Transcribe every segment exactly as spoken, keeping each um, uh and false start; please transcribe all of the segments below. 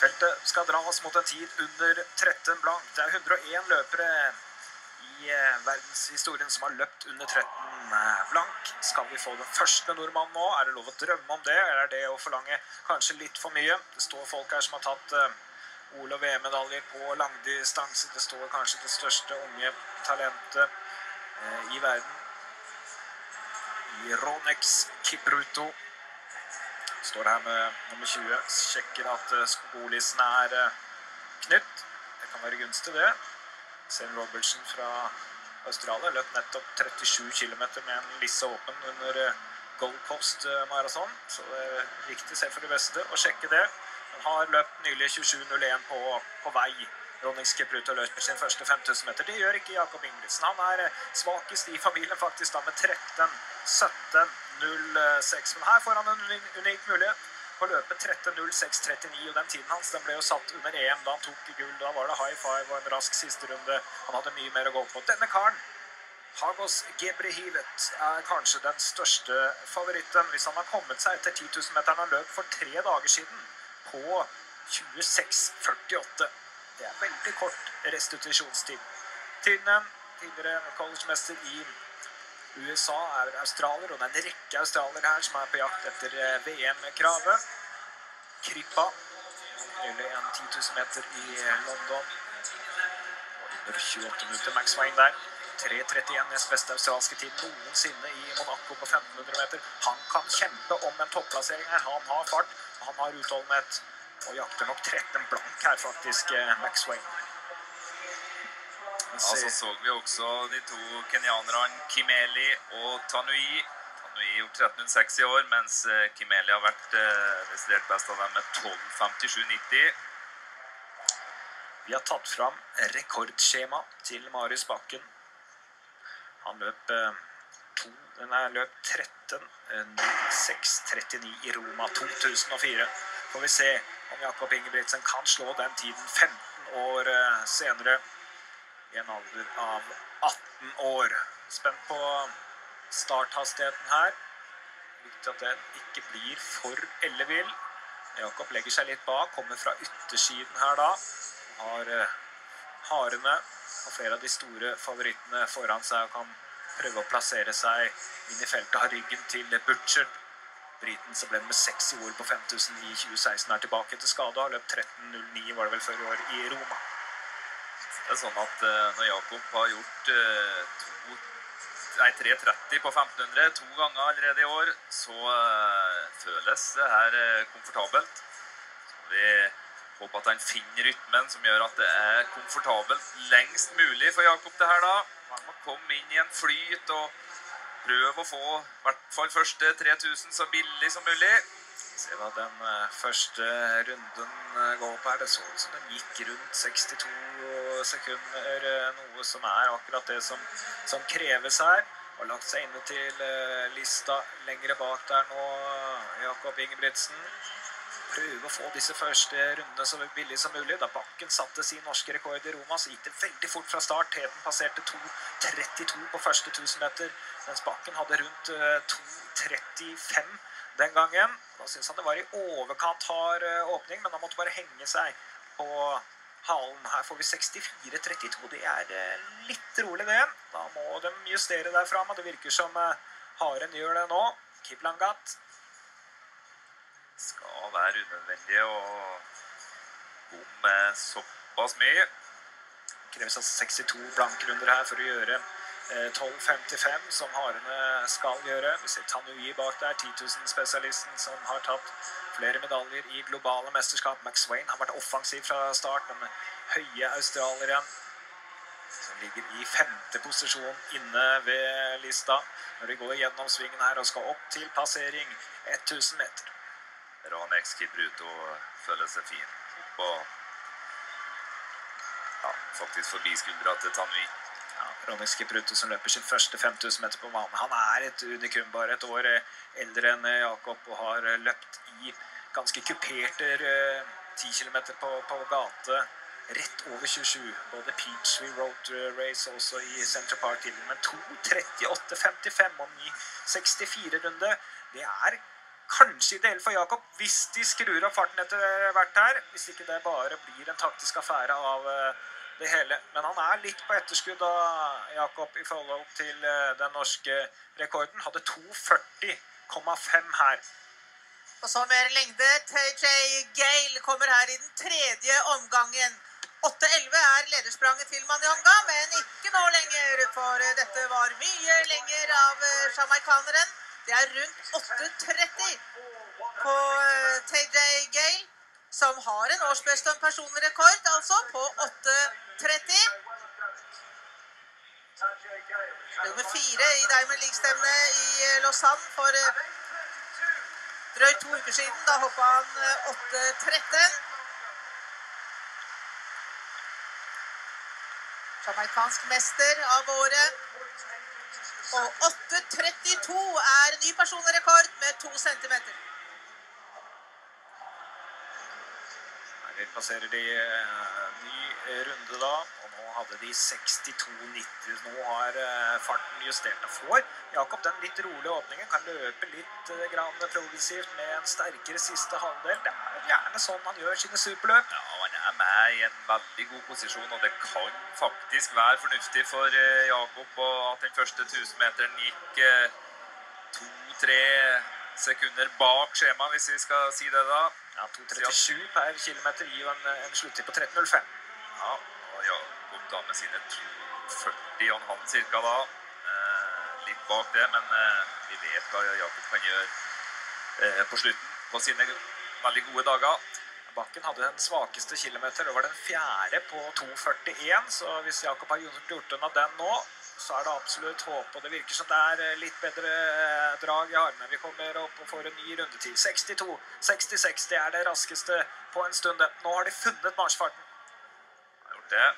Feltet skal dras mot en tid under tretten blank. Det er hundre og en løpere i verdenshistorien som har løpt under tretten blank. Skal vi få den første nordmannen nå? Er det lov å drømme om det? Eller er det å forlange kanskje litt for mye? Det står folk her som har tatt O L og V M-medaljer på langdistanse. Det står kanskje det største unge talentet i verden. Ronex Kipruto. Står her med nummer tjue. Sjekker at skolisen er knytt. Det kan være gunstig det. Sam Robertson fra Australia løp nettopp trettisju kilometer med en lisse åpen under Gold Coast marathon. Så det er viktig å se for det beste og sjekke det. Han har løpt nylig tjuesju null en på, på vei. Ronex Kipruto løper sin første fem tusen meter. Det gjør ikke Jakob Ingebrigtsen. Han er svakest i familien faktisk da med tretten sytten null seks. Men her får han en unik mulighet på å løpe tretten null seks trettini, og den tiden hans den ble jo satt under E M da han tok gull. Da var det high five og en rask siste runde. Han hadde mye mer å gå på. Denne karen, Hagos Gebrhivet, er kanskje den største favoritten hvis han har kommet seg etter ti tusen meteren han løp for tre dager siden på tjueseks førtiåtte. Det er veldig kort restitusjonstid. Tiden, tidligere collegemester i U S A er australier, og det er en rekke australier her som er på jakt etter V M-kravet. Krippa, nylig en ti tusen meter i London. Og under tjueåtte minutter, Max Wayne der. tre trettien nest beste australske tid noensinne i Monaco på femten hundre meter. Han kan kjempe om en topplassering her. Han har fart, og han har utholdenhet. Og jakter nok tretten blank her faktisk, Max Wayne. Ja, så så vi også de to kenianerne Kimeli og Tanui. Tanui gjort tretten null seks i år, mens Kimeli har vært eh, desidert best av dem med tolv femtisju nitti. Vi har tatt fram rekordskjema til Marius Bakken. Han løp eh, to, den er løp tretten null seks trettini i Roma to tusen og fire. Får vi se om Jakob Ingebrigtsen kan slå den tiden femten år eh, senere. I en alder av atten år. Spent på starthastigheten her. Viktig at den ikke blir for ellevill. Jakob legger seg litt bak, kommer fra yttersiden her da. Har uh, harene og flere av de store favorittene foran seg og kan prøve å plassere seg inn i feltet. Har ryggen til Butcher. Briten som ble med seks i år på fem tusen i tjue seksten er tilbake til skade. Har løpt tretten null ni var det vel før i år i Roma. Det er sånn at uh, når Jakob har gjort uh, tre tretti på femten hundre to ganger allerede i år, så uh, føles det her uh, komfortabelt. Så vi håper at han finner rytmen som gjør at det er komfortabelt lengst mulig for Jakob det her da. Han må komme inn i en flyt og prøve å få i hvert fall første tre tusen så billig som mulig. Se hva den uh, første runden uh, går på her. Det så ut som den gikk rundt sekstito sekunder, uh, noe som er akkurat det som, som kreves her. Og lagt seg inne til uh, lista lengre bak der nå, Jakob Ingebrigtsen. Prøve å få disse første rundene så billig som mulig. Da Bakken satte sin norske rekord i Roma, så gikk det veldig fort fra start. Teten passerte to trettito på første tusen meter, mens Bakken hadde rundt uh, to trettifem den gangen. Da synes han det var i overkant hard åpning, men han måtte bare henge seg på halen. Her får vi sekstifire trettito. Det er litt rolig det. Da må de justere derfra, men det virker som haren gjør det nå. Kiplangat. Skal være unødvendig å bomme såpass mye. Kreves altså sekstito blankrunder her for å gjøre tolv femtifem som harene skal gjøre. Vi ser Tanui bak der, ti tusen spesialisten som har tatt flere medaljer i globale mesterskap. Max Wayne har vært offensiv fra start, men høye australieren som ligger i femte posisjon inne ved lista. Når de går gjennom svingen her og skal opp til passering tusen meter. Ronex Kipruto føler seg fin på ja, faktisk forbi skuldra til Tanui. Ja, Ronex Kipruto som løper sin første fem tusen meter på banen. Han er et unikum, bare et år eldre enn Jakob, og har løpt i ganske kuperte ti kilometer på, på gate, rett over tjuesju. Både Peachtree Road Race også i Central Park tidligere, men to trettiåtte femtifem og ny sekstifire runde. Det er kanskje ideell for Jakob, hvis de skrur opp farten etter hvert her, hvis ikke det bare blir en taktisk affære av det hele. Men han er litt på etterskudd av Jakob i forhold til den norske rekorden. Hadde to førti komma fem her. Og så mer lengde. T J Gale kommer her i den tredje omgangen. åtte elleve er lederspranget til Manyonga, men ikke nå lenger, for dette var mye lenger av jamaikaneren. Det er rundt åtte tretti på T J Gale, som har en årsbeste personrekord, altså på åtte tretti. Nummer fire i Diamond League-stevne i Lausanne for drøyt to uker siden. Da hoppet han åtte tretten. Jamaikansk mester av året. Og åtte trettito er ny personrekord med to centimeter. Her passerer de uh, ny runde da, og nå hadde de sekstito nitti. Nå har uh, farten justert. Får Jakob den litt rolige åpningen, kan løpe litt uh, grann progressivt med en sterkere siste halvdel. Det er gjerne sånn han gjør sine superløp. Ja, han er med i en veldig god posisjon, og det kan faktisk være fornuftig for uh, Jakob at den første tusenmeteren gikk to tre sekunder bak skjema, hvis vi skal si det da. Ja, to trettisju per kilometer gir en, en sluttid på tretten null fem. Ja, og Jakob da med sine to førti og en halv cirka da. Eh, litt bak det, men eh, vi vet hva Jakob kan gjøre eh, på slutten på sine veldig gode dager. Bakken hadde den svakeste kilometer, det var den fjerde på to førtien, så hvis Jakob har gjort unna den nå, så er det absolutt håp, og det virker som det er litt bedre drag i armene. Vi kommer opp og får en ny rundetid. sekstito sekstiseks, det er det raskeste på en stund. Nå har de funnet marsfarten. Har gjort det.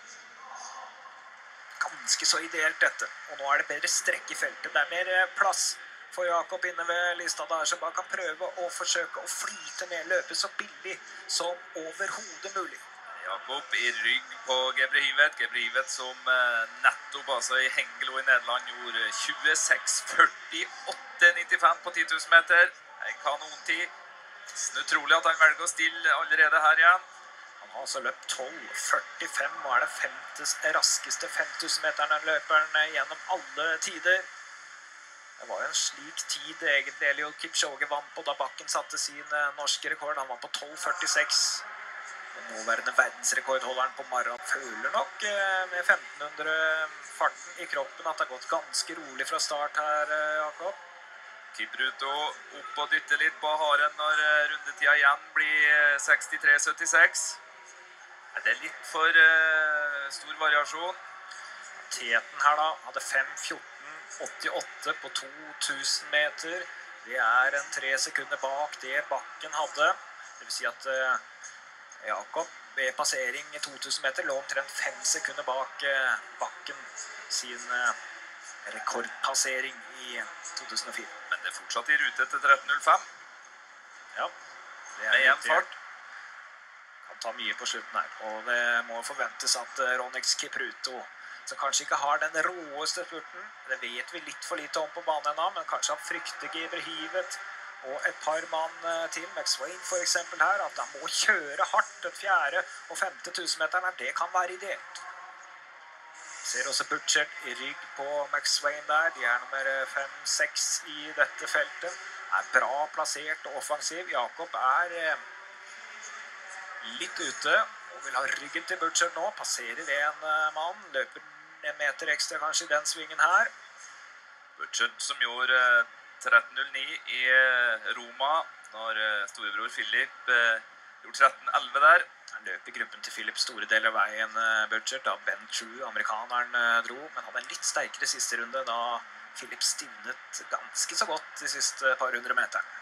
Ganske så ideelt dette, og nå er det bedre strekk i feltet. Det er mer plass for Jakob inne ved lista der, som bare kan prøve å forsøke å flyte ned, løpe så billig som overhodet mulig. Jakob i rygg på Gebrehivet. Gebrehivet som eh, nettopp altså i Hengelo i Nederland gjorde tjueseks førtiåtte nittifem på ti tusen meter. En kanontid. Utrolig at han velger å stille allerede her igjen. Han har altså løpt tolv førtifem og er den femte raskeste fem tusen meteren løperen gjennom alle tider. Det var jo en slik tid egentlig Eliud Kipchoge vant på da Bakken satte sin norske rekord. Han var på tolv førtiseks. Den nåværende verdensrekordholderen på maraton føler nok med femten hundre farten i kroppen at det har gått ganske rolig fra start her, Jakob. Kipruto opp og dytter litt på haren når rundetida igjen blir sekstitre syttiseks. Er det litt for uh, stor variasjon? Teten her da hadde fem fjorten åttiåtte på to tusen meter. Det er en tre sekunder bak det Bakken hadde. Det vil si at uh, Jakob ved passering i to tusen meter lå omtrent fem sekunder bak uh, Bakken sin uh, rekordpassering i to tusen og fire. Men det er fortsatt i rute til tretten null fem. Ja, det er med en fart. Kan ta mye på slutten her, og det må forventes at uh, Ronix Kipruto, som kanskje ikke har den råeste spurten, det vet vi litt for lite om på banen ennå, men kanskje han frykter Gebrehivet og et par mann til, McSwain for eksempel her, at han må kjøre hardt den fjerde og femte tusenmeteren her, det kan være ideelt. Ser også Butchert i rygg på McSwain der, de er nummer fem seks i dette feltet, er bra plassert og offensiv. Jakob er eh, litt ute, og vil ha ryggen til Butchert nå, passerer en uh, mann, løper en meter ekstra kanskje i den svingen her. Butchert som gjorde uh, tretten null ni i uh, Roma, når uh, storebror Philip uh, gjorde tretten elleve der. Han løp i gruppen til Philip store deler av veien, uh, Butchert, da Ben True, amerikaneren, uh, dro, men hadde en litt sterkere siste runde, da Philip stivnet ganske så godt de siste par hundre meteren.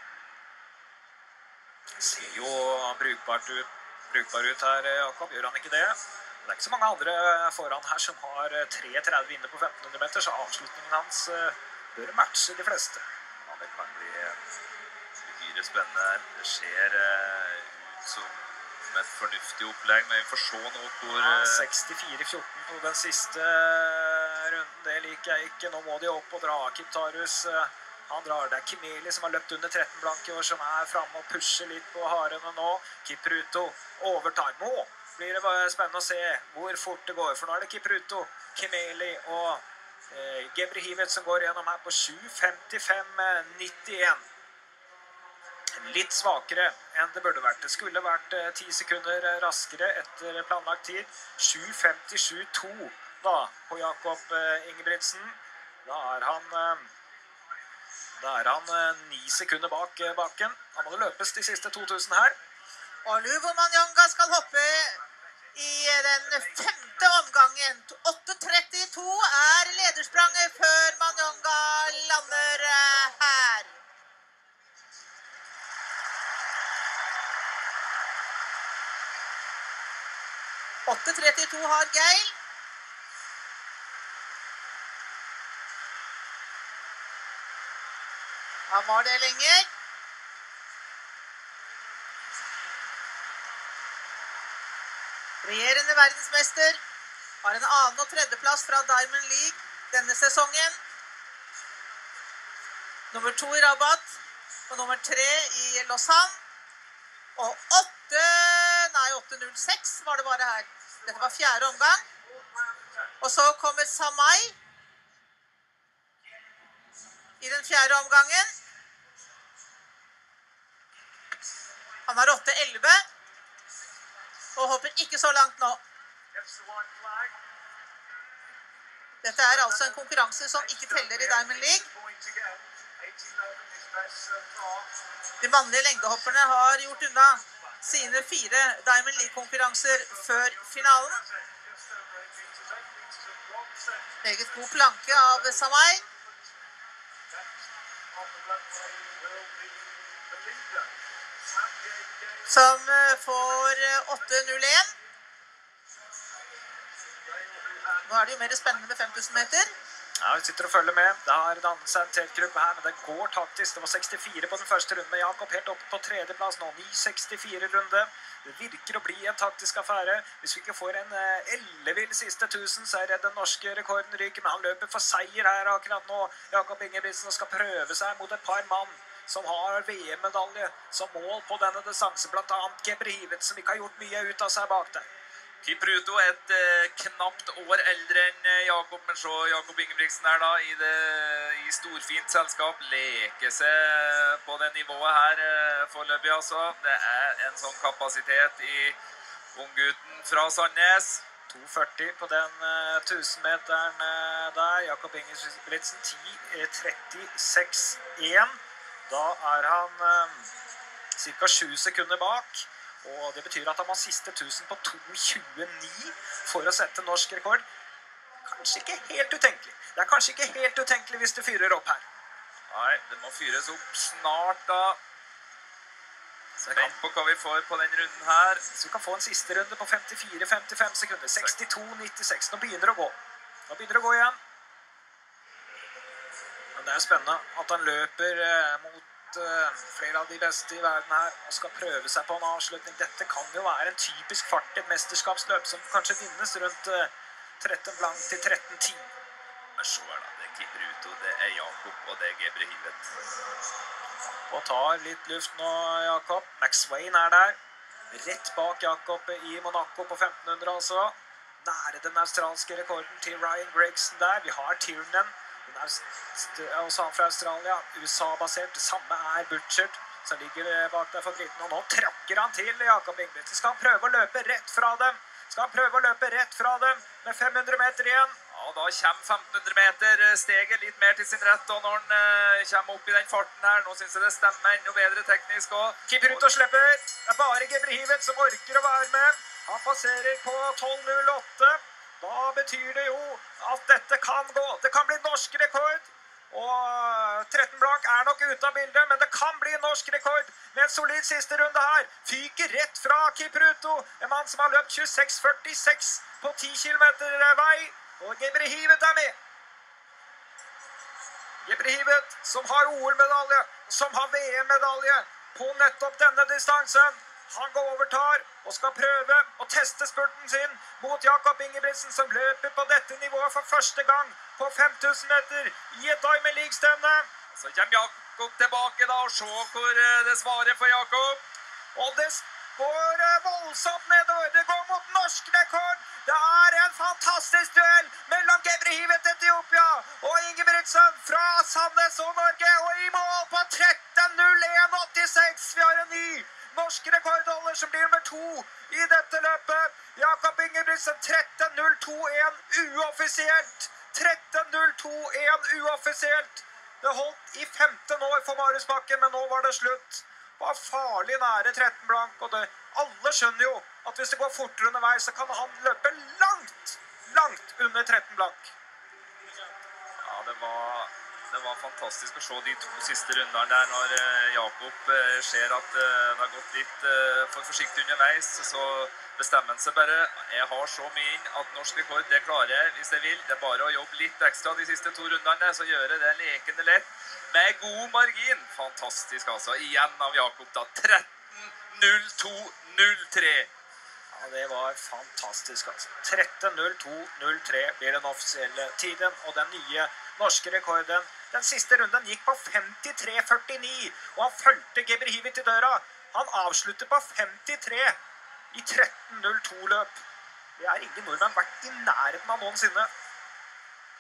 Ser jo brukbart ut. brukbar ut her, Jakob. Gjør han ikke det? Det er ikke så mange andre foran her som har tre tretti inne på femten hundre meter, så avslutningen hans bør matche de fleste. Ja, det kan bli uhyre spennende her. Det ser ut som et fornuftig opplegg, men vi får se nå hvor... Ja, sekstifire fjorten på den siste runden, det liker jeg ikke. Nå må de opp og dra. Kiptarus Han drar. Det er Kimeli som har løpt under tretten blank i år, som er fremme og pusher litt på harene nå. Kipruto overtar. Nå blir det bare spennende å se hvor fort det går, for nå er det Kipruto, Kimeli og eh, Gebrhivet som går gjennom her på sju femtifem nittien. Litt svakere enn det burde vært. Det skulle vært eh, ti sekunder raskere etter planlagt tid. sju femtisju to da på Jakob eh, Ingebrigtsen. Da er han... Eh, Da er han eh, ni sekunder bak eh, baken. Da må det løpes de siste to tusen her. Og Luvo Manyonga skal hoppe i den femte omgangen. åtte trettito er lederspranget før Manyonga lander eh, her. åtte trettito har Geil. Han var det lenger. Regjerende verdensmester har en annen og tredjeplass fra Diamond League denne sesongen. Nummer to i Rabat og nummer tre i Lausanne. Og åtte, nei åtte null seks var det bare her. Dette var fjerde omgang. Og så kommer Samai i den fjerde omgangen. Han har åtte elleve og hopper ikke så langt nå. Dette er altså en konkurranse som ikke teller i Diamond League. De mannlige lengdehopperne har gjort unna sine fire Diamond League-konkurranser før finalen. Meget god planke av Samai. Som får åtte null en. Nå er det jo mer spennende med fem tusen meter. Ja, vi sitter og følger med. Det har dannet seg en teltgruppe her, men det går taktisk. Det var sekstifire på den første runden, med Jakob helt oppe på tredje plass nå. ni sekstifire runde. Det virker å bli en taktisk affære. Hvis vi ikke får en ellevill siste tusen, så er det den norske rekorden ryker. Men han løper for seier her akkurat nå. Jakob Ingebrigtsen skal prøve seg mot et par mann som har V M-medalje som mål på denne distansen. Blant annet Gebrhivet, som ikke har gjort mye ut av seg bak der. Kipruto et eh, knapt år eldre enn Jakob, men så Jakob Ingebrigtsen er da i, det, i storfint selskap, leker seg på det nivået her eh, foreløpig altså. Det er en sånn kapasitet i unggutten fra Sandnes. to førti på den uh, tusen-meteren uh, der. Jakob Ingebrigtsen ti trettiseks én. Da er han uh, cirka sju sekunder bak. Og det betyr at han må siste tusen på to tjueni for å sette norsk rekord. Kanskje ikke helt utenkelig. Det er kanskje ikke helt utenkelig hvis det fyrer opp her. Nei, det må fyres opp snart da. Spent på hva vi får på den runden her. Så vi kan få en siste runde på femtifire femtifem sekunder. sekstito nittiseks. Nå begynner det å gå. Nå begynner det å gå igjen. Men det er spennende at han løper eh, mot flere av de beste i verden her og skal prøve seg på en avslutning. Dette kan jo være en typisk fart i et mesterskapsløp som kanskje vinnes rundt tretten blank til tretten ti. Men så er det, det er Kipruto, det er Jakob og det er Gebrhivet. Og tar litt luft nå, Jakob. Max Wayne er der. Rett bak Jakob i Monaco på femten hundre altså. Nære den australske rekorden til Ryan Gregson der. Vi har Tiernan. Den er også han fra Australia, U S A-basert. Det samme er Butchert, som ligger bak der for Briten. Og nå tråkker han til Jakob Ingebrigtsen. Skal han prøve å løpe rett fra dem? Skal han prøve å løpe rett fra dem med fem hundre meter igjen? Ja, da kommer femten hundre meter steget litt mer til sin rett, og når han uh, kommer opp i den farten her, nå synes jeg det stemmer enda bedre teknisk også. Kipruto slipper. Det er bare Gebrhivet som orker å være med. Han passerer på tolv null åtte. Da betyr det jo at dette kan gå. Det kan bli norsk rekord. Og tretten blank er nok ute av bildet, men det kan bli norsk rekord med en solid siste runde her. Fyker rett fra Kipruto, en mann som har løpt tjueseks førtiseks på ti kilometer vei. Og Gebrhivet er med. Gebrhivet som har O L-medalje, som har V M-medalje på nettopp denne distansen. Han går overtar og skal prøve å teste spurten sin mot Jakob Ingebrigtsen, som løper på dette nivået for første gang på fem tusen meter i et Diamond League-stevne. Så kommer Jakob tilbake da, og se hvor det svarer for Jakob. Og det går voldsomt nedover. Det går mot norsk rekord. Det er en fantastisk duell mellom Gebrehivet Etiopia og Ingebrigtsen fra Sandnes og Norge. Og i mål på tretten null en åttiseks. Vi har en ny norsk rekordholder som blir nummer to i dette løpet. Jakob Ingebrigtsen tretten null to en uoffisielt. tretten null to en uoffisielt. Det holdt i femten år for Marius Bakken, men nå var det slutt. Var farlig nære tretten blank, og det, alle skjønner jo at hvis det går fortere underveis, så kan han løpe langt, langt under tretten blank. Ja, det var, det var fantastisk å se de to siste rundene der når Jakob ser at det har gått litt for forsiktig underveis, så bestemmer han seg bare. Jeg har så mye inn at norsk rekord, det klarer jeg hvis jeg vil. Det er bare å jobbe litt ekstra de siste to rundene, så gjør jeg det lekende lett. Med god margin. Fantastisk altså. Igjen av Jakob da. tretten null to null tre. Ja, det var fantastisk altså. tretten null to null tre blir den offisielle tiden, og den nye norske rekorden. Den siste runden gikk på femtitre førtini, og han følte Gebrehivet i døra. Han avslutter på femtitre i tretten null to løp. Det er ingen nordmenn vært i nærheten av noensinne.